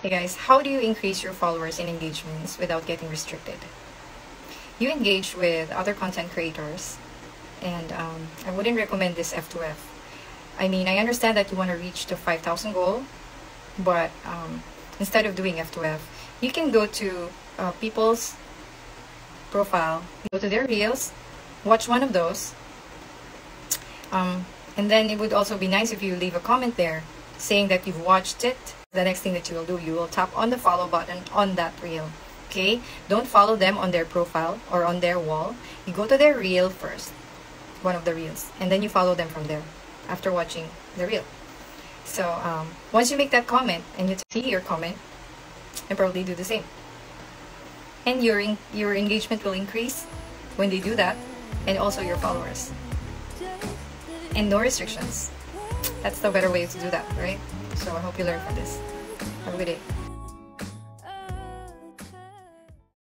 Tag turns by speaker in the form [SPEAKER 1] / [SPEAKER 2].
[SPEAKER 1] Hey guys, how do you increase your followers and engagements without getting restricted? You engage with other content creators, and I wouldn't recommend this F2F. I mean, I understand that you want to reach the 5,000 goal, but instead of doing F2F, you can go to people's profile, go to their reels, watch one of those, and then it would also be nice if you leave a comment there saying that you've watched it. The next thing that you will do, you will tap on the follow button on that reel. Okay, don't follow them on their profile or on their wall. You go to their reel first, one of the reels, and then you follow them from there after watching the reel. So once you make that comment and you see your comment, and probably do the same, and your engagement will increase when they do that, and also your followers. And no restrictions. That's the better way to do that, right? So I hope you learn from this. Have a good day.